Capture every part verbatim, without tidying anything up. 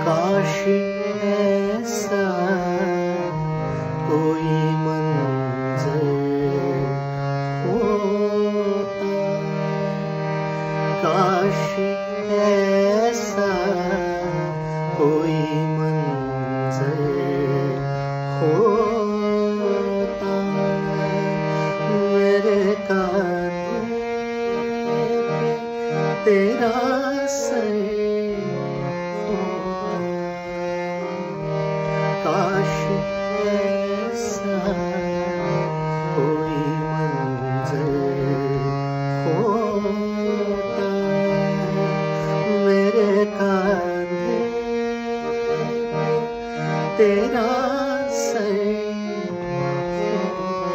काश ऐसा कोई मंजर होता, काश ऐसा कोई मंजर होता, मेरे कांधे पे तेरा सर होता, काश ऐसा कोई मंजर होता, मेरे कांधे पे तेरा सर होता,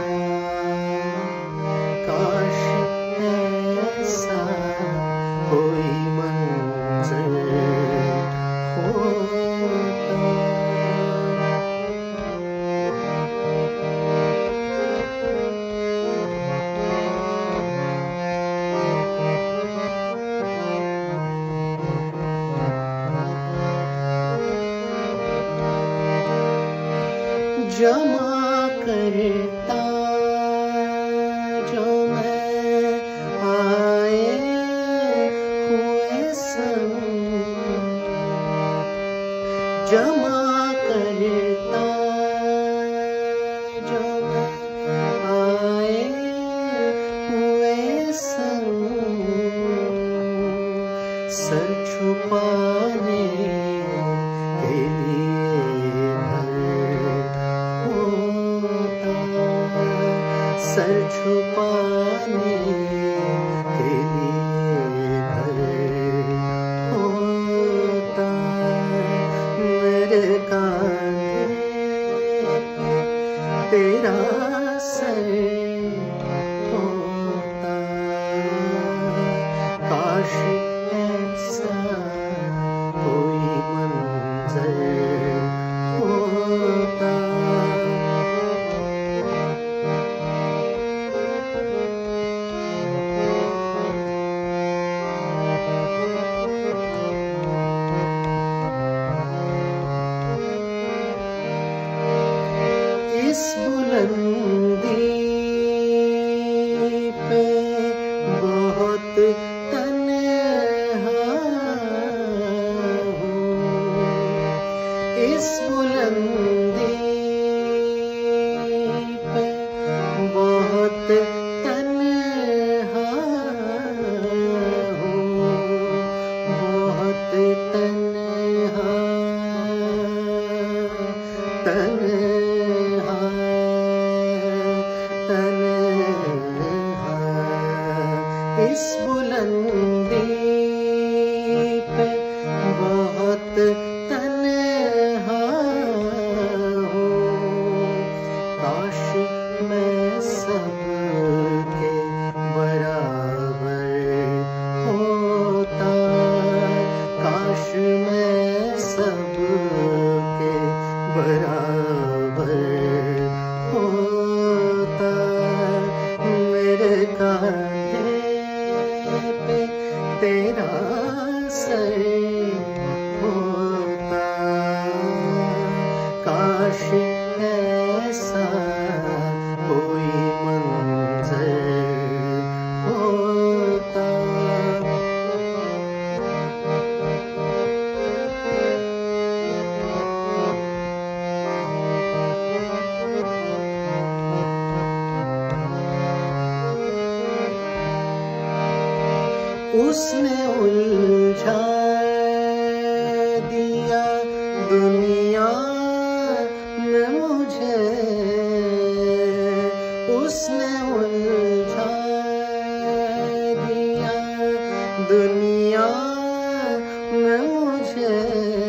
काश ऐसा कोई मंजर होता। जमा करता जो मैं आए हुए संग, जमा करता जो मैं आए हुए संग, सर छुपाने के लिए सर छुपाने के लिए घर होता, मेरे कांधे पे तेरा सर होता, काश ऐसा कोई मंजर होता। इस बुलंदी पे बहुत तन्हा हूँ, इस बुलंदी पे बहुत तन्हा हूँ, बहुत तन्हा तन्हा तन्हा, इस बुलंदी पे बहुत तन्हा हूँ, काश मैं सबके बराबर होता, काश मैं सबके बराबर होता, मेरे कांधे पे तेरा सर होता, काश ऐसा कोई मंजर होता। उसने उलझा दिया दुनिया में मुझे, उसने उलझा दिया दुनिया में मुझे,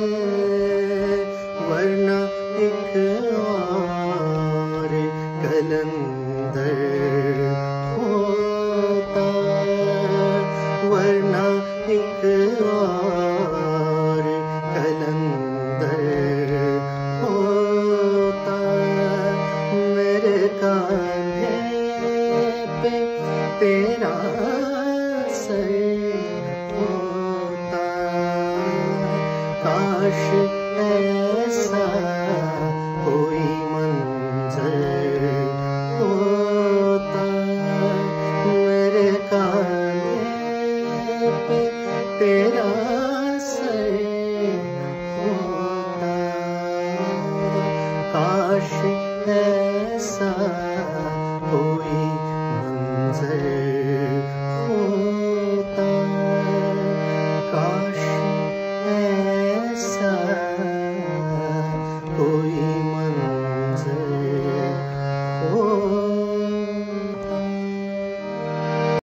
वरना एक और कलंदर होता, वरना एक और कलंदर होता, मेरे कांधे पे तेरा सर होता। काश ऐसा कोई मंजर होता, मेरे कांधे पे तेरा